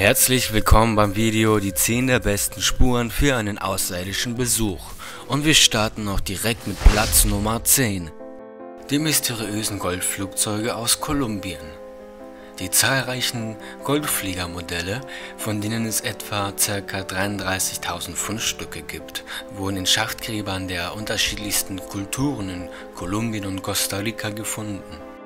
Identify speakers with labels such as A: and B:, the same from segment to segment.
A: Herzlich willkommen beim Video Die 10 der besten Spuren für einen außerirdischen Besuch. Und wir starten auch direkt mit Platz Nummer 10. Die mysteriösen Goldflugzeuge aus Kolumbien. Die zahlreichen Goldfliegermodelle, von denen es etwa ca. 33.000 Fundstücke gibt, wurden in Schachtgräbern der unterschiedlichsten Kulturen in Kolumbien und Costa Rica gefunden.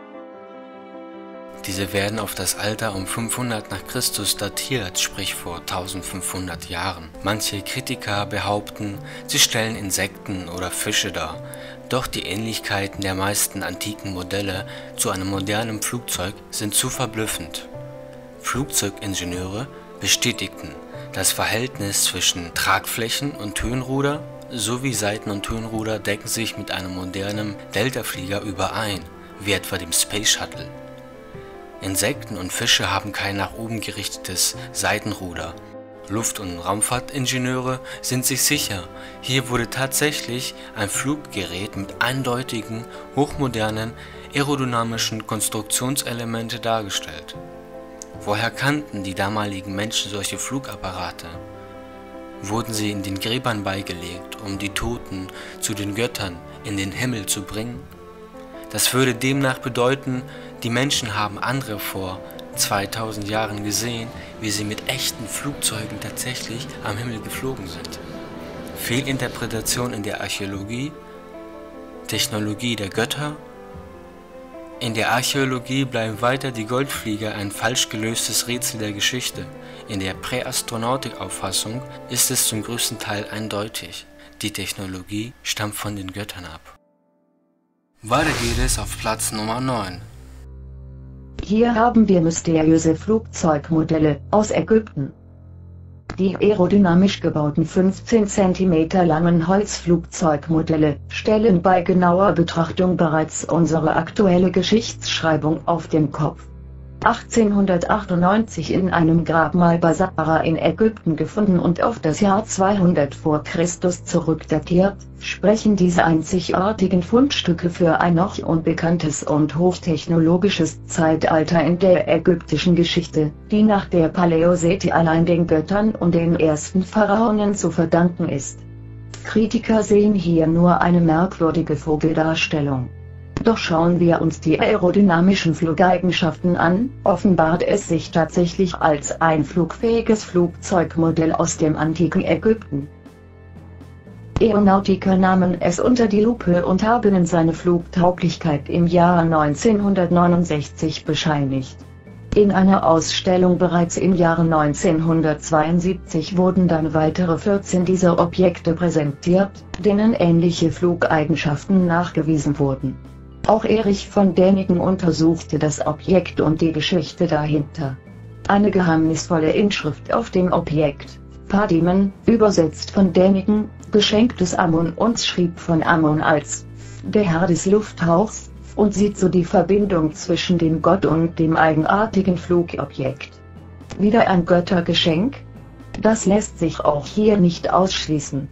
A: Diese werden auf das Alter um 500 nach Christus datiert, sprich vor 1500 Jahren. Manche Kritiker behaupten, sie stellen Insekten oder Fische dar, doch die Ähnlichkeiten der meisten antiken Modelle zu einem modernen Flugzeug sind zu verblüffend. Flugzeugingenieure bestätigten, das Verhältnis zwischen Tragflächen und Höhenruder sowie Seiten- und Höhenruder decken sich mit einem modernen Deltaflieger überein, wie etwa dem Space Shuttle. Insekten und Fische haben kein nach oben gerichtetes Seitenruder. Luft- und Raumfahrtingenieure sind sich sicher, hier wurde tatsächlich ein Fluggerät mit eindeutigen, hochmodernen, aerodynamischen Konstruktionselemente dargestellt. Woher kannten die damaligen Menschen solche Flugapparate? Wurden sie in den Gräbern beigelegt, um die Toten zu den Göttern in den Himmel zu bringen? Das würde demnach bedeuten, die Menschen haben andere vor 2000 Jahren gesehen, wie sie mit echten Flugzeugen tatsächlich am Himmel geflogen sind. Fehlinterpretation in der Archäologie, Technologie der Götter. In der Archäologie bleiben weiter die Goldflieger ein falsch gelöstes Rätsel der Geschichte. In der Präastronautik-Auffassung ist es zum größten Teil eindeutig. Die Technologie stammt von den Göttern ab. Weiter geht es auf Platz Nummer 9.
B: Hier haben wir mysteriöse Flugzeugmodelle aus Ägypten. Die aerodynamisch gebauten 15 cm langen Holzflugzeugmodelle stellen bei genauer Betrachtung bereits unsere aktuelle Geschichtsschreibung auf den Kopf. 1898 in einem Grabmal bei Saqqara in Ägypten gefunden und auf das Jahr 200 vor Christus zurückdatiert, sprechen diese einzigartigen Fundstücke für ein noch unbekanntes und hochtechnologisches Zeitalter in der ägyptischen Geschichte, die nach der Paläosete allein den Göttern und den ersten Pharaonen zu verdanken ist. Kritiker sehen hier nur eine merkwürdige Vogeldarstellung. Doch schauen wir uns die aerodynamischen Flugeigenschaften an, offenbart es sich tatsächlich als ein flugfähiges Flugzeugmodell aus dem antiken Ägypten. Aeronautiker nahmen es unter die Lupe und haben seine Flugtauglichkeit im Jahr 1969 bescheinigt. In einer Ausstellung bereits im Jahre 1972 wurden dann weitere 14 dieser Objekte präsentiert, denen ähnliche Flugeigenschaften nachgewiesen wurden. Auch Erich von Däniken untersuchte das Objekt und die Geschichte dahinter. Eine geheimnisvolle Inschrift auf dem Objekt, Padimen, übersetzt von Däniken, Geschenk des Amun, und schrieb von Amun als der Herr des Lufthauchs, und sieht so die Verbindung zwischen dem Gott und dem eigenartigen Flugobjekt. Wieder ein Göttergeschenk? Das lässt sich auch hier nicht ausschließen.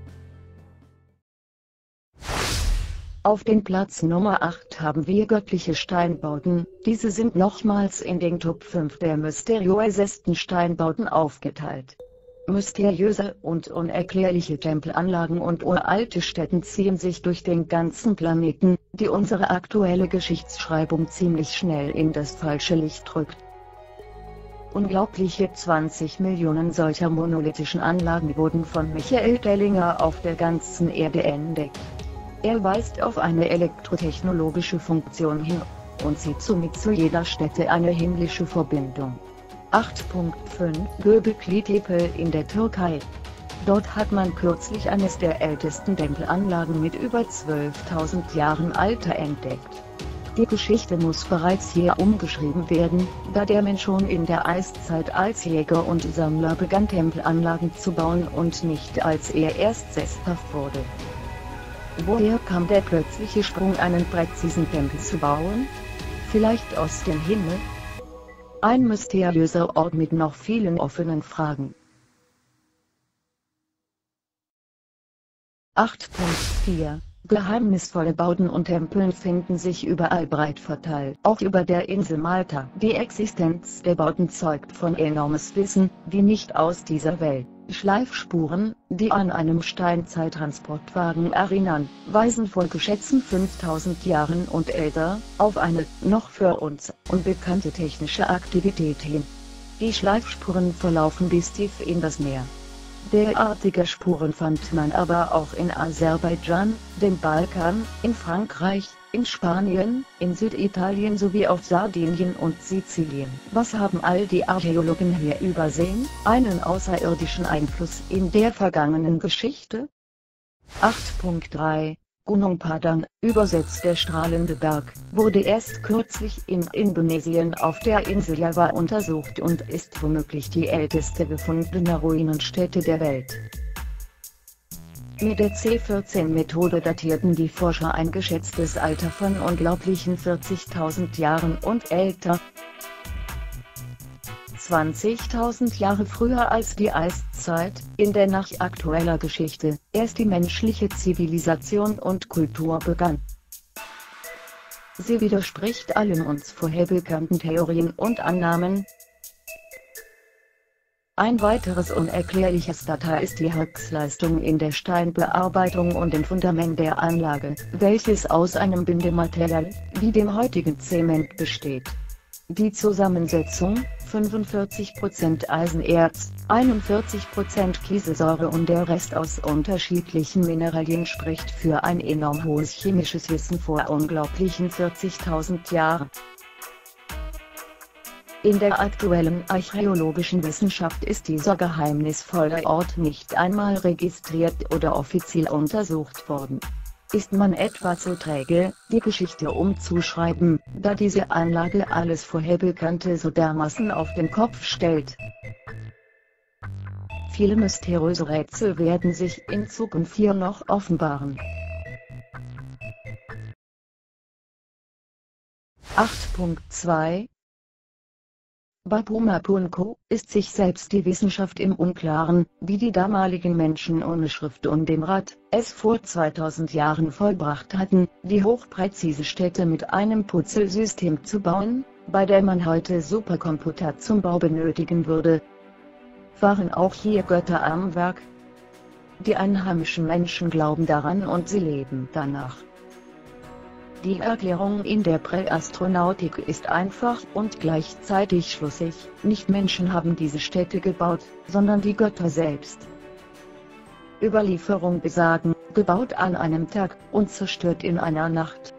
B: Auf den Platz Nummer 8 haben wir göttliche Steinbauten. Diese sind nochmals in den Top 5 der mysteriösesten Steinbauten aufgeteilt. Mysteriöse und unerklärliche Tempelanlagen und uralte Stätten ziehen sich durch den ganzen Planeten, die unsere aktuelle Geschichtsschreibung ziemlich schnell in das falsche Licht rückt. Unglaubliche 20 Millionen solcher monolithischen Anlagen wurden von Michael Dellinger auf der ganzen Erde entdeckt. Er weist auf eine elektrotechnologische Funktion hin und sieht somit zu jeder Stätte eine himmlische Verbindung. 8.5 Göbekli Tepe in der Türkei. Dort hat man kürzlich eines der ältesten Tempelanlagen mit über 12.000 Jahren Alter entdeckt. Die Geschichte muss bereits hier umgeschrieben werden, da der Mensch schon in der Eiszeit als Jäger und Sammler begann, Tempelanlagen zu bauen und nicht als er erst sesshaft wurde. Woher kam der plötzliche Sprung, einen präzisen Tempel zu bauen? Vielleicht aus dem Himmel? Ein mysteriöser Ort mit noch vielen offenen Fragen. 8.4 Geheimnisvolle Bauten und Tempel finden sich überall breit verteilt. Auch über der Insel Malta. Die Existenz der Bauten zeugt von enormes Wissen, die nicht aus dieser Welt. Schleifspuren, die an einem Steinzeittransportwagen erinnern, weisen vor geschätzten 5000 Jahren und älter, auf eine, noch für uns, unbekannte technische Aktivität hin. Die Schleifspuren verlaufen bis tief in das Meer. Derartige Spuren fand man aber auch in Aserbaidschan, dem Balkan, in Frankreich, in Spanien, in Süditalien sowie auf Sardinien und Sizilien. Was haben all die Archäologen hier übersehen? Einen außerirdischen Einfluss in der vergangenen Geschichte? 8.3 Gunung Padang, übersetzt der strahlende Berg, wurde erst kürzlich in Indonesien auf der Insel Java untersucht und ist womöglich die älteste gefundene Ruinenstätte der Welt. Mit der C14-Methode datierten die Forscher ein geschätztes Alter von unglaublichen 40.000 Jahren und älter. 20.000 Jahre früher als die Eiszeit, in der nach aktueller Geschichte erst die menschliche Zivilisation und Kultur begann. Sie widerspricht allen uns vorher bekannten Theorien und Annahmen. Ein weiteres unerklärliches Data ist die Höchstleistung in der Steinbearbeitung und im Fundament der Anlage, welches aus einem Bindematerial, wie dem heutigen Zement, besteht. Die Zusammensetzung, 45% Eisenerz, 41% Kieselsäure und der Rest aus unterschiedlichen Mineralien spricht für ein enorm hohes chemisches Wissen vor unglaublichen 40.000 Jahren. In der aktuellen archäologischen Wissenschaft ist dieser geheimnisvolle Ort nicht einmal registriert oder offiziell untersucht worden. Ist man etwa zu träge, die Geschichte umzuschreiben, da diese Anlage alles vorher Bekannte so dermaßen auf den Kopf stellt? Viele mysteriöse Rätsel werden sich in Zukunft hier noch offenbaren. 8.2 Bapu Mapunku, ist sich selbst die Wissenschaft im Unklaren, wie die damaligen Menschen ohne Schrift und dem Rad es vor 2000 Jahren vollbracht hatten, die hochpräzise Städte mit einem Puzzlesystem zu bauen, bei der man heute Supercomputer zum Bau benötigen würde. Waren auch hier Götter am Werk? Die einheimischen Menschen glauben daran und sie leben danach. Die Erklärung in der Präastronautik ist einfach und gleichzeitig schlüssig: Nicht Menschen haben diese Städte gebaut, sondern die Götter selbst. Überlieferungen besagen, gebaut an einem Tag und zerstört in einer Nacht.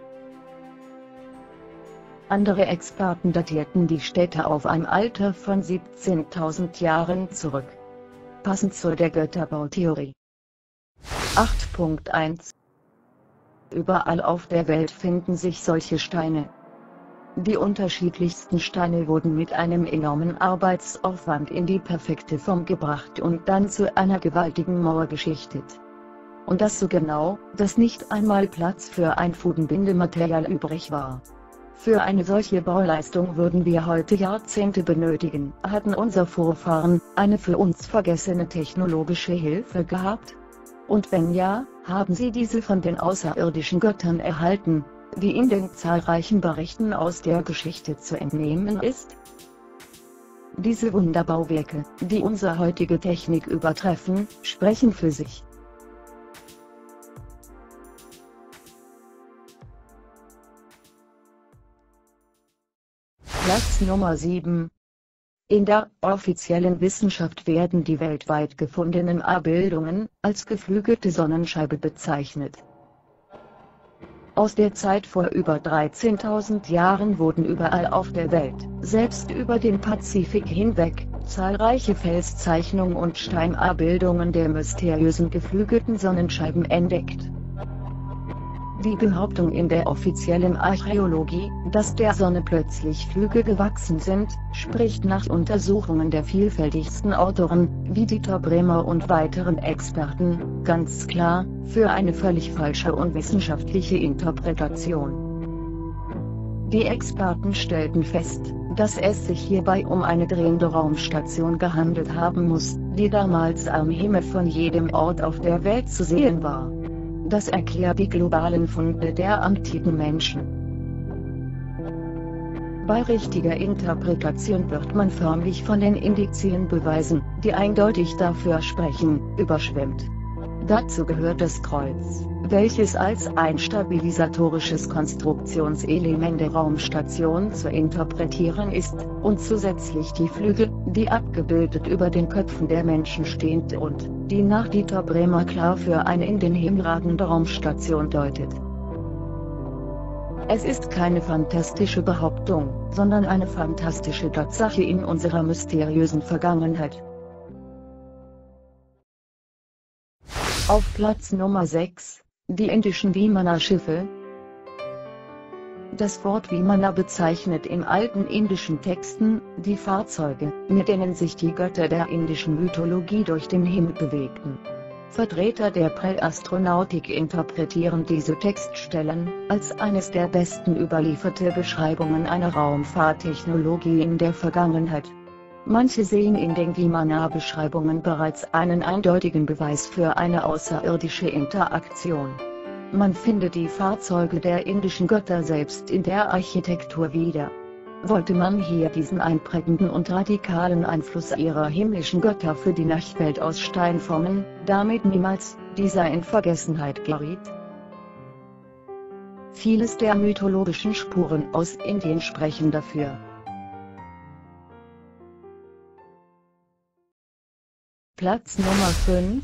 B: Andere Experten datierten die Städte auf ein Alter von 17.000 Jahren zurück. Passend zu der Götterbautheorie. 8.1 Überall auf der Welt finden sich solche Steine. Die unterschiedlichsten Steine wurden mit einem enormen Arbeitsaufwand in die perfekte Form gebracht und dann zu einer gewaltigen Mauer geschichtet. Und das so genau, dass nicht einmal Platz für ein Fugenbindematerial übrig war. Für eine solche Bauleistung würden wir heute Jahrzehnte benötigen. Hatten unsere Vorfahren eine für uns vergessene technologische Hilfe gehabt? Und wenn ja, haben sie diese von den außerirdischen Göttern erhalten, wie in den zahlreichen Berichten aus der Geschichte zu entnehmen ist? Diese Wunderbauwerke, die unsere heutige Technik übertreffen, sprechen für sich. Platz Nummer 7. In der offiziellen Wissenschaft werden die weltweit gefundenen Abbildungen als geflügelte Sonnenscheibe bezeichnet. Aus der Zeit vor über 13.000 Jahren wurden überall auf der Welt, selbst über den Pazifik hinweg, zahlreiche Felszeichnungen und Steinabbildungen der mysteriösen geflügelten Sonnenscheiben entdeckt. Die Behauptung in der offiziellen Archäologie, dass der Sonne plötzlich Flügel gewachsen sind, spricht nach Untersuchungen der vielfältigsten Autoren, wie Dieter Bremer und weiteren Experten, ganz klar, für eine völlig falsche und wissenschaftliche Interpretation. Die Experten stellten fest, dass es sich hierbei um eine drehende Raumstation gehandelt haben muss, die damals am Himmel von jedem Ort auf der Welt zu sehen war. Das erklärt die globalen Funde der antiken Menschen. Bei richtiger Interpretation wird man förmlich von den Indizien beweisen, die eindeutig dafür sprechen, überschwemmt. Dazu gehört das Kreuz, welches als ein stabilisatorisches Konstruktionselement der Raumstation zu interpretieren ist, und zusätzlich die Flügel, die abgebildet über den Köpfen der Menschen stehend und, die nach Dieter Bremer klar für eine in den Himmel ragende Raumstation deutet. Es ist keine fantastische Behauptung, sondern eine fantastische Tatsache in unserer mysteriösen Vergangenheit. Auf Platz Nummer 6, die indischen Vimana-Schiffe. Das Wort Vimana bezeichnet in alten indischen Texten die Fahrzeuge, mit denen sich die Götter der indischen Mythologie durch den Himmel bewegten. Vertreter der Präastronautik interpretieren diese Textstellen als eines der besten überlieferte Beschreibungen einer Raumfahrttechnologie in der Vergangenheit. Manche sehen in den Vimana-Beschreibungen bereits einen eindeutigen Beweis für eine außerirdische Interaktion. Man findet die Fahrzeuge der indischen Götter selbst in der Architektur wieder. Wollte man hier diesen einprägenden und radikalen Einfluss ihrer himmlischen Götter für die Nachwelt aus Stein formen, damit niemals dieser in Vergessenheit geriet? Vieles der mythologischen Spuren aus Indien sprechen dafür. Platz Nummer 5.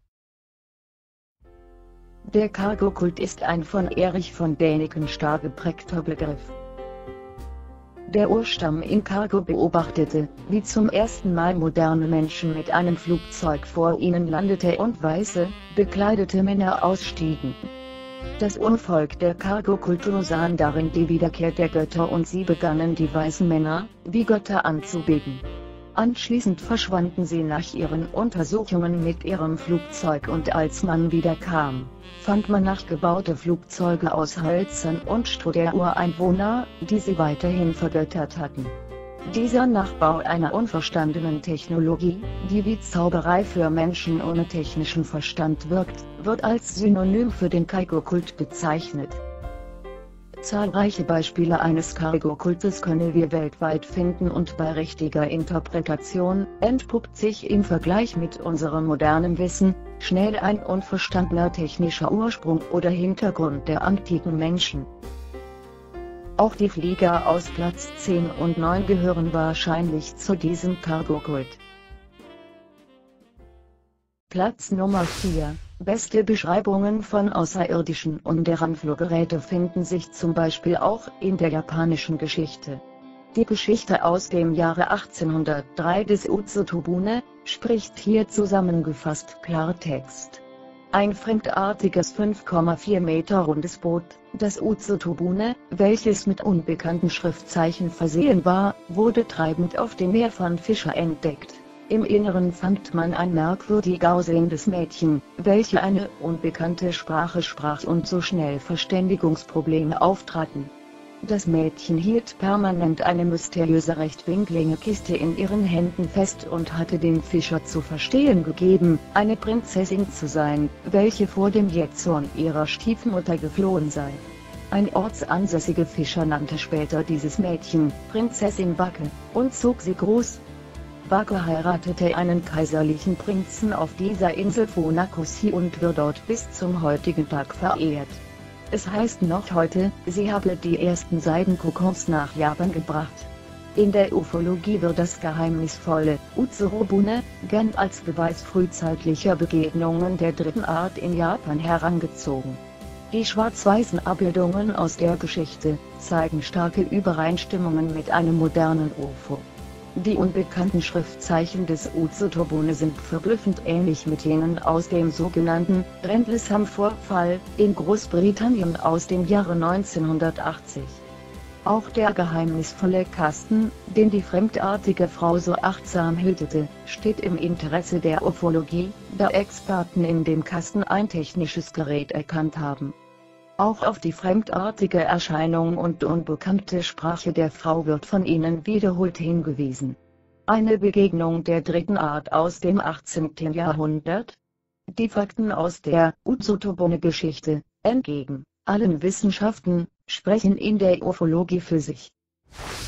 B: Der Cargo-Kult ist ein von Erich von Däniken stark geprägter Begriff. Der Urstamm in Cargo beobachtete, wie zum ersten Mal moderne Menschen mit einem Flugzeug vor ihnen landete und weiße, bekleidete Männer ausstiegen. Das Urvolk der Cargo-Kultur sahen darin die Wiederkehr der Götter und sie begannen die weißen Männer, wie Götter anzubeten. Anschließend verschwanden sie nach ihren Untersuchungen mit ihrem Flugzeug und als man wieder kam, fand man nachgebaute Flugzeuge aus Hölzern und Stroh der Ureinwohner, die sie weiterhin vergöttert hatten. Dieser Nachbau einer unverstandenen Technologie, die wie Zauberei für Menschen ohne technischen Verstand wirkt, wird als Synonym für den Cargo-Kult bezeichnet. Zahlreiche Beispiele eines Cargo-Kultes können wir weltweit finden und bei richtiger Interpretation entpuppt sich im Vergleich mit unserem modernen Wissen schnell ein unverstandener technischer Ursprung oder Hintergrund der antiken Menschen. Auch die Flieger aus Platz 10 und 9 gehören wahrscheinlich zu diesem Cargo-Kult. Platz Nummer 4. Beste Beschreibungen von Außerirdischen und deren Fluggeräte finden sich zum Beispiel auch in der japanischen Geschichte. Die Geschichte aus dem Jahre 1803 des Utsutobune spricht hier zusammengefasst Klartext. Ein fremdartiges 5,4 Meter rundes Boot, das Utsutobune, welches mit unbekannten Schriftzeichen versehen war, wurde treibend auf dem Meer von Fischern entdeckt. Im Inneren fand man ein merkwürdig aussehendes Mädchen, welche eine unbekannte Sprache sprach und so schnell Verständigungsprobleme auftraten. Das Mädchen hielt permanent eine mysteriöse rechtwinklige Kiste in ihren Händen fest und hatte dem Fischer zu verstehen gegeben, eine Prinzessin zu sein, welche vor dem Jähzorn ihrer Stiefmutter geflohen sei. Ein ortsansässiger Fischer nannte später dieses Mädchen Prinzessin Backe und zog sie groß. Backe heiratete einen kaiserlichen Prinzen auf dieser Insel Funakoshi und wird dort bis zum heutigen Tag verehrt. Es heißt noch heute, sie habe die ersten Seidenkokons nach Japan gebracht. In der Ufologie wird das geheimnisvolle Utsurobune gern als Beweis frühzeitlicher Begegnungen der dritten Art in Japan herangezogen. Die schwarz-weißen Abbildungen aus der Geschichte zeigen starke Übereinstimmungen mit einem modernen UFO. Die unbekannten Schriftzeichen des Utsutobune sind verblüffend ähnlich mit jenen aus dem sogenannten Rendlesham-Vorfall in Großbritannien aus dem Jahre 1980. Auch der geheimnisvolle Kasten, den die fremdartige Frau so achtsam hütete, steht im Interesse der Ufologie, da Experten in dem Kasten ein technisches Gerät erkannt haben. Auch auf die fremdartige Erscheinung und unbekannte Sprache der Frau wird von ihnen wiederholt hingewiesen. Eine Begegnung der dritten Art aus dem 18. Jahrhundert? Die Fakten aus der Uzotobone-Geschichte, entgegen allen Wissenschaften, sprechen in der Ufologie für sich.